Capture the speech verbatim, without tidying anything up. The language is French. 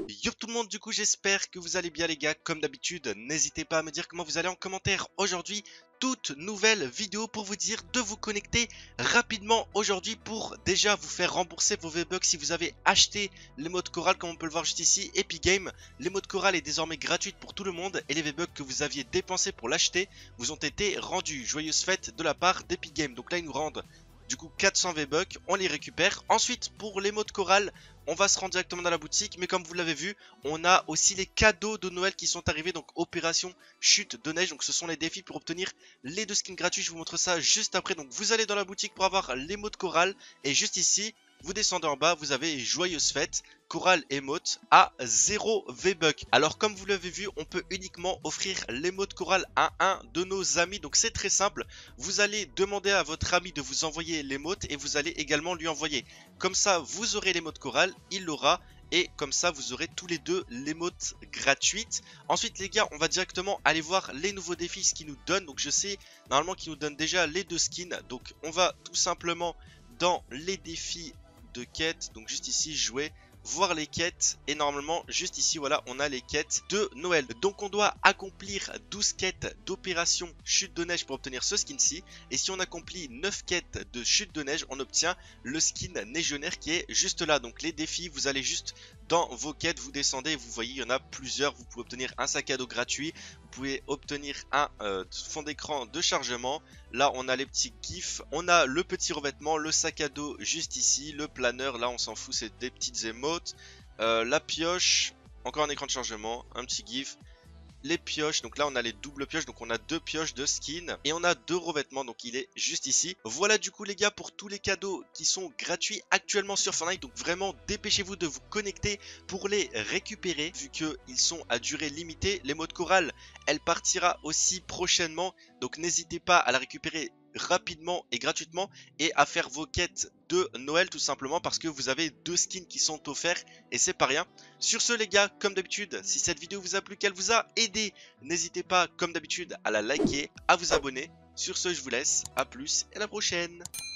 Yo tout le monde, du coup j'espère que vous allez bien les gars. Comme d'habitude, n'hésitez pas à me dire comment vous allez en commentaire. Aujourd'hui, toute nouvelle vidéo pour vous dire de vous connecter rapidement aujourd'hui pour déjà vous faire rembourser vos V-Bucks si vous avez acheté les modes chorales comme on peut le voir juste ici. Epic Game, les modes chorales est désormais gratuite pour tout le monde et les V-Bucks que vous aviez dépensés pour l'acheter vous ont été rendus. Joyeuse fête de la part d'Epic Game. Donc là ils nous rendent du coup quatre cents V-Bucks, on les récupère. Ensuite pour les modes chorales, on va se rendre directement dans la boutique, mais comme vous l'avez vu, on a aussi les cadeaux de Noël qui sont arrivés, donc opération chute de neige, donc ce sont les défis pour obtenir les deux skins gratuits, je vous montre ça juste après. Donc vous allez dans la boutique pour avoir les modes chorales, et juste ici, vous descendez en bas, vous avez joyeuse fête, chorale émote à zéro V-Bucks. Alors comme vous l'avez vu, on peut uniquement offrir les modes chorales à un de nos amis, donc c'est très simple. Vous allez demander à votre ami de vous envoyer l'émote et vous allez également lui envoyer. Comme ça, vous aurez l'émote chorale, il l'aura. Et comme ça, vous aurez tous les deux l'émote gratuite. Ensuite, les gars, on va directement aller voir les nouveaux défis, ce qu'ils nous donnent. Donc, je sais, normalement, qu'ils nous donnent déjà les deux skins. Donc, on va tout simplement dans les défis de quête. Donc, juste ici, jouer, voir les quêtes. Et normalement, juste ici, voilà, on a les quêtes de Noël. Donc, on doit accomplir douze quêtes d'opération chute de neige pour obtenir ce skin-ci. Et si on accomplit neuf quêtes de chute de neige, on obtient le skin neigeonnaire qui est juste là. Donc, les défis, vous allez juste dans vos quêtes, vous descendez, vous voyez, il y en a plusieurs. Vous pouvez obtenir un sac à dos gratuit. Vous pouvez obtenir un euh, fond d'écran de chargement. Là, on a les petits gifs. On a le petit revêtement, le sac à dos juste ici. Le planeur, là, on s'en fout, c'est des petites émotes. Euh, la pioche, encore un écran de chargement, un petit gif. Les pioches, donc là on a les doubles pioches, donc on a deux pioches de skin et on a deux revêtements, donc il est juste ici. Voilà du coup les gars pour tous les cadeaux qui sont gratuits actuellement sur Fortnite, donc vraiment dépêchez-vous de vous connecter pour les récupérer vu qu'ils sont à durée limitée. Les modes chorales, elle partira aussi prochainement, donc n'hésitez pas à la récupérer rapidement et gratuitement et à faire vos quêtes de Noël tout simplement parce que vous avez deux skins qui sont offerts et c'est pas rien. Sur ce les gars, comme d'habitude, si cette vidéo vous a plu, qu'elle vous a aidé, n'hésitez pas comme d'habitude à la liker, à vous abonner. Sur ce je vous laisse, à plus et à la prochaine.